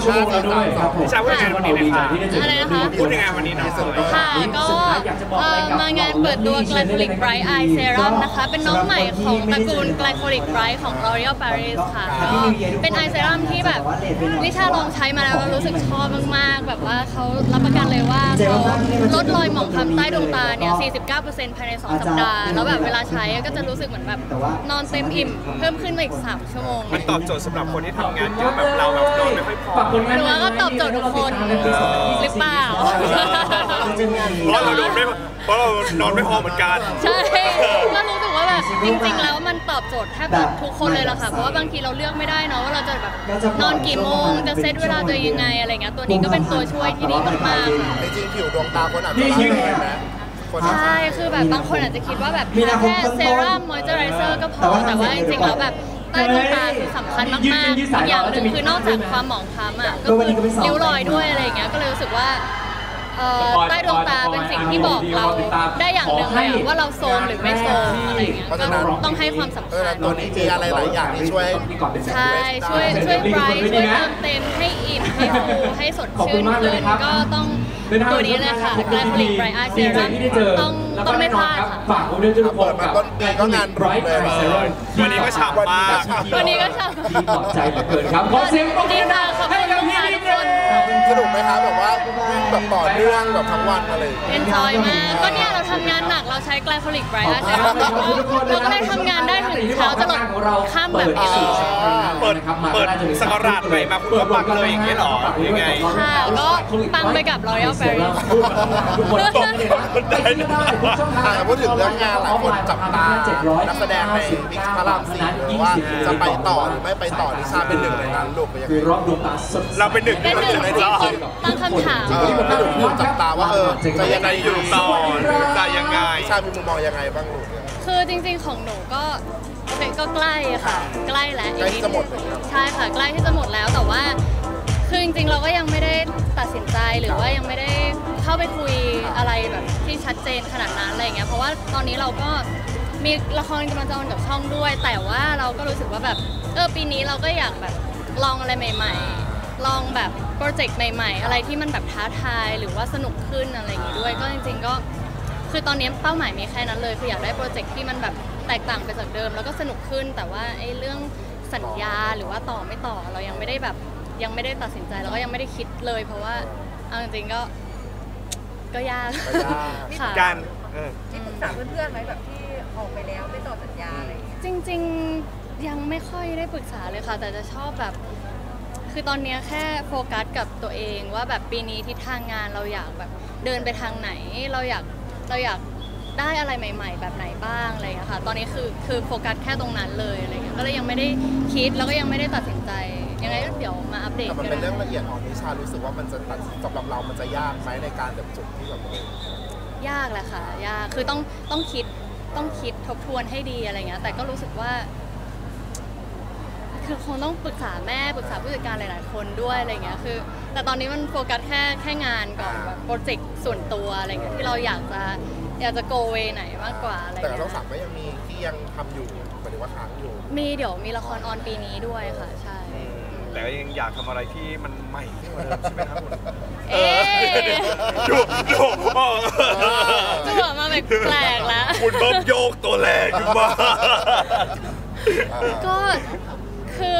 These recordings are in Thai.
ชั่วโมงแล้วด้วยครับผมใช่พูดถึงวันนี้นะคะอะไรนะคะพูดถึงงานวันนี้หน่อยค่ะก็มางานเปิดตัว Glycolic Bright Eye Serum นะคะเป็นน้องใหม่ของตระกูล Glycolic Bright ของ L'Oréal Paris ค่ะก็เป็นไอเซรั่มที่แบบนิชาลองใช้มาแล้วรู้สึกชอบมากๆแบบว่าเขารับประกันเลยว่าเขาลดรอยหมองคล้ำใต้ดวงตาเนี่ย 49% ภายใน2 สัปดาห์แล้วแบบเวลาใช้ก็จะรู้สึกเหมือนแบบนอนเต็มอิ่มเพิ่มขึ้นมาอีก3 ชั่วโมงมันตอบโจทย์สำหรับคนที่ทำงานเยอะแบบเราแบบนอนไม่ค่อยพอหนูว่าก็ตอบโจทย์ทุกคนหรือเปล่าเพราะเรานอนไม่พอเหมือนกันใช่ก็รู้สึกว่าแบบจริงๆแล้วมันตอบโจทย์แทบจะทุกคนเลยล่ะค่ะเพราะว่าบางทีเราเลือกไม่ได้เนาะว่าเราจะแบบนอนกี่โมงจะเซตเวลาตัวยังไงอะไรเงี้ยตัวนี้ก็เป็นตัวช่วยที่ดีมากๆค่ะจริงๆผิวดวงตาคนอาจจะร้ายนะใช่คือแบบบางคนอาจจะคิดว่าแบบแค่เซรั่มมอยเจอไรเซอร์ก็พอแต่ว่าจริงๆแล้วแบบใต้ดวงตาคือสำคัญมากๆอีกอย่างหนึ่งคือนอกจากความหมองคล้ำอ่ะก็คือริ้วรอยด้วยอะไรเงี้ยก็เลยรู้สึกว่าใต้ดวงตาเป็นสิ่งที่บอกเราได้อย่างหนึ่งเลยว่าเราโซมหรือไม่โซมอะไรเงี้ยก็ต้องให้ความสำคัญตัวนี้มีอะไรหลายอย่างที่ช่วยใช่ช่วยไบรท์ช่วยเติมเต็มให้อิ่มให้ฟูให้สดชื่นขึ้นก็ต้องตัวนี้เลยค่ะ Glycolic Bright Eye Serum ต้องไม่พลาดค่ะฝากด้วยทุกคนมาต้นปีก็งานร้อยเลยวันนี้ก็ฉ่ำมากวันนี้ก็ฉ่ำดีปลอบใจเหลือเกินครับขอเสียงปรบมือให้กับพี่ทุกคนสนุกไหมครับแบบว่าวิ่งแบบต่อเนื่องแบบทั้งวันอะไรเอนจอยมากก็เนี่ยเราทำงานหนักเราใช้ Glycolic Bright Eye Serum เราก็เลยทำงานได้ถึงเช้าจะหลดข้ามแบบนี้เปิดสักราชใหม่มาคุณก็ปังเลยอย่างนี้หรอยังไงค่ะก็ปังไปกับ L'Oréal Paris ทุกคนต้องได้พูดถึงเรื่องงานหลายคนจับตานักแสดงในวิกพระราม4ว่าจะไปต่อหรือไม่ไปต่อนิชาเป็นหนึ่งในนั้นลูกคือรอบดวงตาเราเป็นหนึ่งในจอตั้งคำถามที่จับตาว่าจะยังไงอยู่ต่อจะยังไงนิชามีมุมมองยังไงบ้างลูกคือจริงๆของหนูก็โอเคก็ใกล้ค่ะใกล้แล้วใกล้จะหมดใช่ค่ะใกล้ที่จะหมดแล้วแต่ว่าคือจริงๆเราก็ยังไม่ได้ตัดสินใจหรือว่ายังไม่ได้เข้าไปคุยอะไรแบบที่ชัดเจนขนาดนั้นอะไรเงี้ยเพราะว่าตอนนี้เราก็มีละครกำลังจะออนกับช่องด้วยแต่ว่าเราก็รู้สึกว่าแบบปีนี้เราก็อยากแบบลองอะไรใหม่ๆลองแบบโปรเจกต์ใหม่ๆอะไรที่มันแบบท้าทายหรือว่าสนุกขึ้นอะไรอย่างงี้ด้วยก็จริงๆก็คือตอนนี้เป้าหมายมีแค่นั้นเลยคืออยากได้โปรเจกต์ที่มันแบบแตกต่างไปจากเดิมแล้วก็สนุกขึ้นแต่ว่าไอ้เรื่องสัญญาหรือว่าต่อไม่ต่อเรายังไม่ได้ตัดสินใจแล้วก็ยังไม่ได้คิดเลยเพราะว่าเอาจริงๆก็ยากค่ะการที่ปรึกษาเพื่อนๆไหมแบบที่ออกไปแล้วไม่ต่อสัญญาอะไรจริงๆยังไม่ค่อยได้ปรึกษาเลยค่ะแต่จะชอบแบบคือตอนนี้แค่โฟกัสกับตัวเองว่าแบบปีนี้ทิศทางงานเราอยากแบบเดินไปทางไหนเราอยากได้อะไรใหม่ๆแบบไหนบ้างอะไรอย่างเงี้ยค่ะตอนนี้คือโฟกัสแค่ตรงนั้นเลยอะไรเงี้ยก็เลยยังไม่ได้คิดแล้วก็ยังไม่ได้ตัดสินใจยังไงก็เดี๋ยวมาอัปเดตกันมันเป็นเรื่องละเอียดอ่อนนิชารู้สึกว่ามันจะตัดสำหรับเรามันจะยากไหมในการแบบจุดที่แบบยากแหละค่ะยากคือต้องคิดทบทวนให้ดีอะไรเงี้ยแต่ก็รู้สึกว่าคือคงต้องปรึกษาแม่ปรึกษาผู้จัดการหลายๆคนด้วยอะไรเงี้ยคือแต่ตอนนี้มันโฟกัสแค่งานก่อนแบบโปรเจกต์ส่วนตัวอะไรเงี้ยที่เราอยากจะโกเวไหนมากกว่าอะไรเงี้ยแต่ช่อง3ก็ยังมีที่ยังทำอยู่หมายถึงว่าค้างอยู่เดี๋ยวมีละครออนปีนี้ด้วยค่ะใช่แต่ก็ยังอยากทำอะไรที่มันใหม่ขึ้นกว่าเดิมใช่ไหมครับคุณจั่วมาแบบแปลกแล้วคุณต้องโยกตัวแรงขึ้นมาก็คือ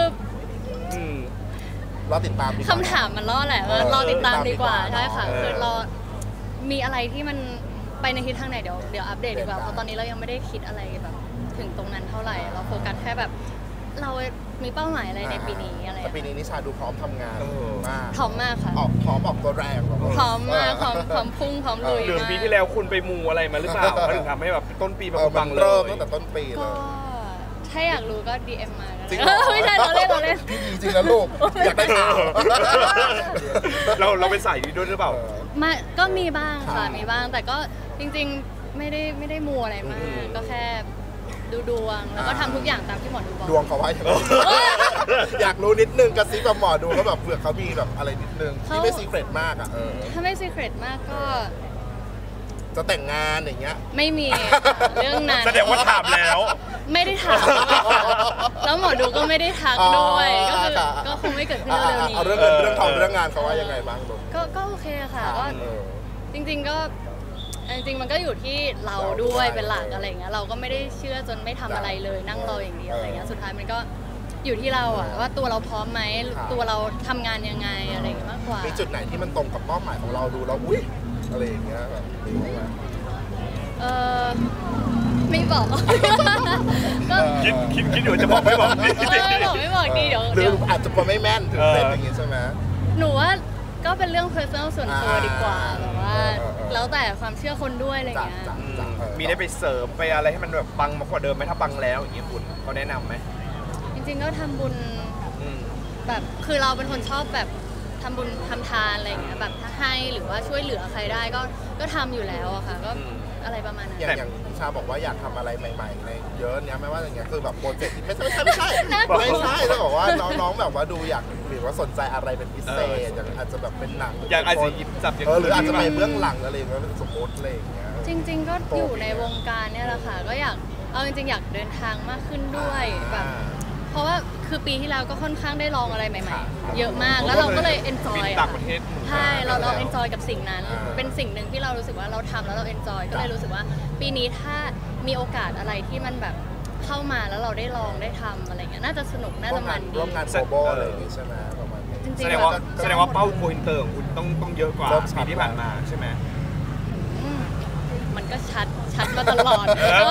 รอติดตามคำถามมันล่อแหละรอติดตามดีกว่าใช่ค่ะคือรอมีอะไรที่มันไปในทิศทางไหนเดี๋ยวอัปเดตดีกว่าเพราะตอนนี้เรายังไม่ได้คิดอะไรแบบถึงตรงนั้นเท่าไหร่เราโฟกัสแค่แบบเรามีเป้าหมายอะไรในปีนี้อะไรปีนี้นิชาดูพร้อมทำงานมากพร้อมมากค่ะพร้อมออกตัวแรงพร้อมมากพร้อมพุ่งพร้อมลุยเดือนปีที่แล้วคุณไปมูอะไรมาหรือเปล่าถึงทำให้แบบต้นปีแบบบังเลยเริ่มตั้งแต่ต้นปีเลยถ้าอยากรู้ก็ DM มาไม่ใช่เราเล่นพี่ดีจริงนะลูกอยากได้ข่าวเราเป็นสายนี้ด้วยหรือเปล่าก็มีบ้างค่ะมีบ้างแต่ก็จริงๆไม่ได้มูอะไรมากก็แค่ดูดวงแล้วก็ทำทุกอย่างตามที่หมอดูบอกดวงเขาว่าอย่างไรอยากรู้นิดนึงกระซิบกับหมอดูเขาแบบเผื่อเขามีแบบอะไรนิดนึงที่ไม่ซีเครตมากอ่ะถ้าไม่ซีเครตมากก็จะแต่งงานอย่างเงี้ยไม่มีเรื่องนั้นแสดงว่าถามแล้วไม่ได้ถามแล้วหมอดูก็ไม่ได้ทักด้วยก็คือก็คงไม่เกิดขึ้นเร็วๆนี้เอาเรื่องเงินเรื่องทองเรื่องงานเขาว่ายังไงบ้างลูกก็โอเคค่ะก็จริงๆก็จริงๆมันก็อยู่ที่เราด้วยเป็นหลักอะไรเงี้ยเราก็ไม่ได้เชื่อจนไม่ทำอะไรเลยนั่งรออย่างเดียวอะไรเงี้ยสุดท้ายมันก็อยู่ที่เราอะว่าตัวเราพร้อมไหมตัวเราทำงานยังไงอะไรอย่างเงี้ยมากกว่ามีจุดไหนที่มันตรงกับเป้าหมายของเราดูแล้วอุ้ยอะไรอย่างเงี้ยแบบนี้ไหมไม่บอกก็คิดอยู่จะบอกไม่บอกดีไม่บอกดีเดี๋ยวหรืออาจจะไม่แม่นถึงเป็นอย่างงี้ใช่ไหมหนูว่าก็เป็นเรื่อง personal ส่วนตัวดีกว่าแบบว่าแล้วแต่ความเชื่อคนด้วยอะไรเงี้ยมีได้ไปเสริมไปอะไรให้มันแบบปังมากกว่าเดิมไหมถ้าปังแล้วอย่างเงี้ยคุณเขาแนะนำไหมจริงๆก็ทำบุญแบบคือเราเป็นคนชอบแบบทำบุญทำทานอะไรเงี้ยแบบถ้าให้หรือว่าช่วยเหลือใครได้ก็ทำอยู่แล้วอะค่ะก็อะไรประมาณนั้นอย่างชาบอกว่าอยากทำอะไรใหม่ๆในเยอะเนี้ยไม่ว่าอย่างเงี้ยคือแบบโปรเจกต์ไม่ใช่แล้วบอกว่าน้องๆแบบว่าดูอยากหรือว่าสนใจอะไรเป็นพิเศษอย่างอาจจะแบบเป็นหนังอยากอาจจะหยิบจับหรืออาจจะไปเบื้องหลังอะไรอย่างเงี้ยสมมติอะไรอย่างเงี้ยจริงๆก็อยู่ในวงการเนี่ยแหละค่ะก็อยากเอาจริงๆอยากเดินทางมากขึ้นด้วยแบบเพราะว่าคือปีที่แล้วก็ค่อนข้างได้ลองอะไรใหม่ๆเยอะมากแล้วเราก็เลยเอนจอยใช่เราเอนจอยกับสิ่งนั้นเป็นสิ่งหนึ่งที่เรารู้สึกว่าเราทำแล้วเราเอนจอยก็เลยรู้สึกว่าปีนี้ถ้ามีโอกาสอะไรที่มันแบบเข้ามาแล้วเราได้ลองได้ทำอะไรเงี้ยน่าจะสนุกน่าจะมันดีร่วมงานโบโบอะไรอย่างงี้ใช่ไหมประมาณนี้แสดงว่าเป้าโกอินเตอร์ของคุณต้องเยอะกว่าปีที่ผ่านมาใช่ไหมมันก็ชัดมาตลอด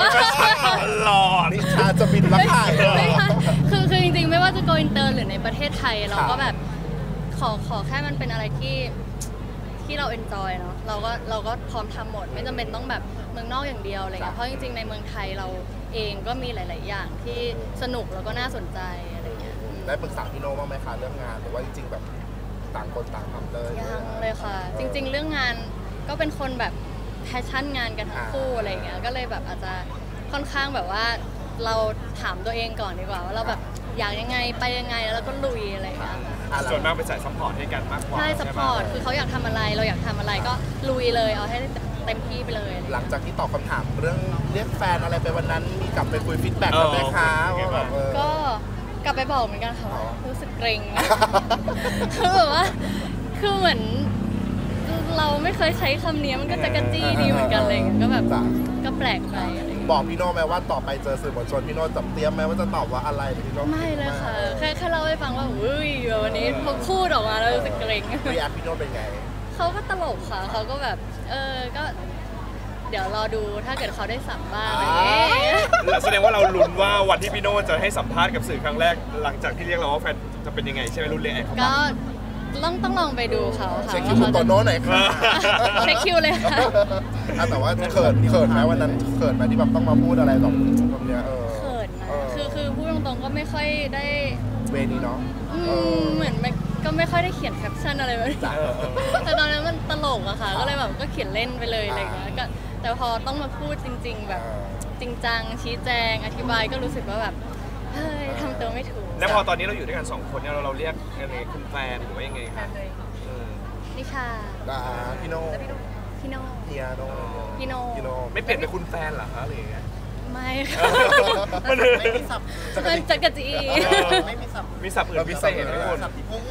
นิชาจะบินมาขายคือจริงๆไม่ว่าจะโกอินเตอร์หรือในประเทศไทยเราก็แบบขอแค่มันเป็นอะไรที่เราเอนจอยเนาะเราก็พร้อมทำหมดไม่จำเป็นต้องแบบเมืองนอกอย่างเดียวอะไรเงี้ยเพราะจริงๆในเมืองไทยเราเองก็มีหลายๆอย่างที่สนุกแล้วก็น่าสนใจอะไรเงี้ยได้ปรึกษาพี่โน่บ้างไหมคะเรื่องงานหรือว่าจริงๆแบบต่างคนต่างทำเลยยังเลยค่ะจริงๆเรื่องงานก็เป็นคนแบบแพชชั่นงานกันทั้งคู่อะไรเงี้ยก็เลยแบบอาจจะค่อนข้างแบบว่าเราถามตัวเองก่อนดีกว่าว่าเราแบบอยากยังไงไปยังไงแล้วก็ลุยอะไรเงี้ยส่วนมากเป็นสายซัพพอร์ตให้กันมากกว่าใช่ซัพพอร์ตคือเขาอยากทำอะไรเราอยากทำอะไรก็ลุยเลยเอาให้เต็มที่ไปเลยหลังจากที่ตอบคำถามเรื่องเรียกแฟนอะไรไปวันนั้นมีกลับไปคุยฟีดแบ็กกันไหมคะว่าแบบก็กลับไปบอกเหมือนกันค่ะรู้สึกเกรงคือแบบว่าคือเหมือนเราไม่เคยใช้คำนี้มันก็จะกระจี้ดีเหมือนกันเลยก็แบบก็แปลกไปบอกพี่โน่ไหมว่าต่อไปเจอสื่อมวลชนพี่โน่จับเตรียมไหมว่าจะตอบว่าอะไรพี่โน่ไม่เลยค่ะแค่เล่าให้ฟังว่าอุ้ยวันนี้พอพูดออกมาแล้วรู้สึกเกรงรีแอคพี่โน่เป็นไงเขาก็ตลกค่ะเขาก็แบบก็เดี๋ยวรอดูถ้าเกิดเขาได้สัมภาษณ์แสดงว่าเราลุ้นว่าวันที่พี่โน่จะให้สัมภาษณ์กับสื่อครั้งแรกหลังจากที่เรียกเราว่าแฟนจะเป็นยังไงใช่ไหมรุ่นเรียกก็ต้องลองไปดูเขาค่ะเช็คคิวคุณโตโน่หน่อยค่ะเช็คคิวเลยค่ะแต่ว่าเขินไหมวันนั้นเขินไหมที่แบบต้องมาพูดอะไรแบบนี้เขินนะคือพูดตรงๆก็ไม่ค่อยได้เวนี้เนาะเหมือนก็ไม่ค่อยได้เขียนแคปชั่นอะไรแบบนี้แต่ตอนนั้นมันตลกอะค่ะก็เลยแบบก็เขียนเล่นไปเลยอะไรอย่างเงี้ยก็แต่พอต้องมาพูดจริงๆแบบจริงจังชี้แจงอธิบายก็รู้สึกว่าแบบเฮ้ยทำตัวไม่ถูกแล้วพอตอนนี้เราอยู่ด้วยกัน2คนเนี่ยเราเรียกยังไงคุณแฟนหรือว่ายังไงครับนิชาพี่โน่พี่โน่พี่โน่ไม่เปลี่ยนเป็นคุณแฟนเหรอคะอะไรอย่างเงี้ยไม่ค่ะมันจักรจีมีศัพท์อื่นพิเศษไหมคุณ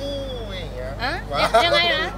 ยังไงนะ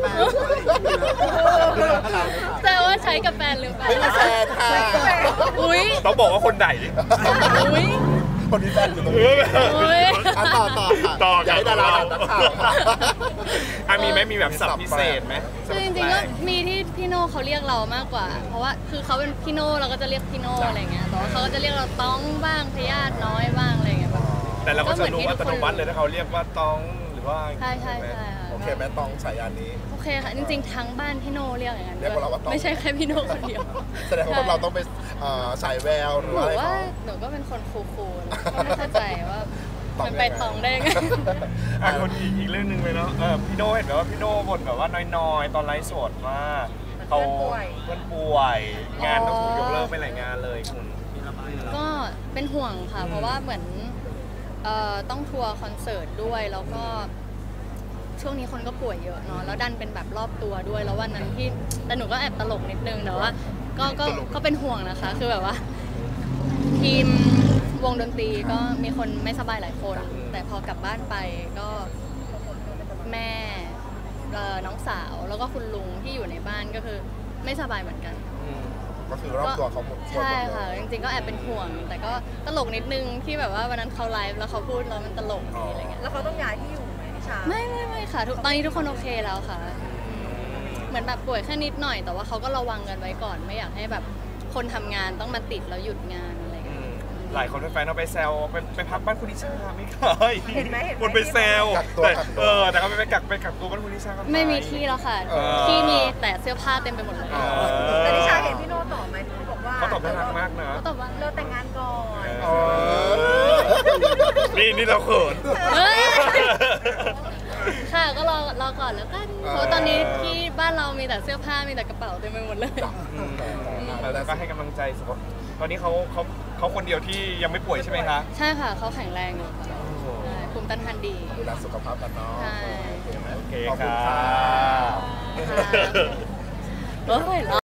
แต่ว่าใช้กับแฟนหรือเปล่าไม่มีแฟนค่ะอุ้ยต้องบอกว่าคนไหนอุ้ยคนที่แฟนอยู่ตรงนี้ต่อค่ะย้ายดารานักข่าวมีไหมมีแบบศัพท์พิเศษไหมคือจริงๆก็มีที่พี่โน่เขาเรียกเรามากกว่าเพราะว่าคือเขาเป็นพี่โน่เราก็จะเรียกพี่โน่อะไรเงี้ยแต่ว่าเขาก็จะเรียกเราต้องบ้างพยาธิน้อยบ้างอะไรเงี้ยแต่เราก็จะรู้อัตโนมัติเลยถ้าเขาเรียกว่าต้องหรือว่าใช่โอเคแม่ต้องฉายานี้โอเคค่ะจริงๆทั้งบ้านพี่โน่เรียกอย่างนั้นไม่ใช่แค่พี่โน่คนเดียวแสดงว่าเราต้องไปฉายแววหรือว่าหนูก็เป็นคนคูลๆไม่เข้าใจว่ามันไปตองได้ไงคนอีกเรื่องนึงเลยเนาะพี่โน่เห็นแบบว่าพี่โน่บ่นแบบว่าน้อยๆตอนไลฟ์สดว่าเขาเพื่อนป่วยงานต้องถูกยกเลิกไปหลายงานเลยคุณก็เป็นห่วงค่ะเพราะว่าเหมือนต้องทัวร์คอนเสิร์ตด้วยแล้วก็ช่วงนี้คนก็ป่วยเยอะเนาะแล้วดันเป็นแบบรอบตัวด้วยแล้ววันนั้นที่แต่หนูก็แอบตลกนิดนึงแต่ว่าก็เป็นห่วงนะคะคือแบบว่าทีมวงดนตรีก็มีคนไม่สบายหลายคน แต่พอกลับบ้านไปก็แม่น้องสาวแล้วก็คุณลุงที่อยู่ในบ้านก็คือไม่สบายเหมือนกันก็คือรอบตัวเขาหมดใช่ค่ะจริงๆก็แอบเป็นห่วงแต่ก็ตลกนิดนึงที่แบบว่าวันนั้นเขาไลฟ์แล้วเขาพูดแล้วมันตลกดีอะไรเงี้ยแล้วเขาต้องย้ายที่อยู่ไหมนิชาไม่ค่ะตอนนี้ทุกคนโอเคแล้วค่ะเหมือนแบบป่วยแค่นิดหน่อยแต่ว่าเขาก็ระวังกันไว้ก่อนไม่อยากให้แบบคนทำงานต้องมาติดแล้วหยุดงานอะไรเงี้ยหลายคนแฟนๆเอาไปแซวไปพักบ้านคุณนิชาไม่เคยเห็นไหมคนไปแซวแต่ก็ไปกักตัวบ้านคุณนิชาก็ไม่มีที่แล้วค่ะที่มีแต่เสื้อผ้าเต็มไปหมดเลยแต่นิชาเห็นพี่โน่ตอบไหมที่บอกว่าเขาตอบน่ารักมากนะเขาตอบว่าเราแต่งงานก่อนนี่เราเขินเฮ้ยค่ะก็รอก่อนแล้วกันเพราะตอนนี้ที่บ้านเรามีแต่เสื้อผ้ามีแต่กระเป๋าเต็มไปหมดเลยแล้วก็ให้กำลังใจสุขภาพตอนนี้เขาคนเดียวที่ยังไม่ป่วยใช่ไหมคะใช่ค่ะเขาแข็งแรงอยู่ค่ะใช่ภูมิต้านทานดีดูแลสุขภาพกันเนาะใช่โอเคขอบคุณค่ะค่ะค่ะเฮ้ย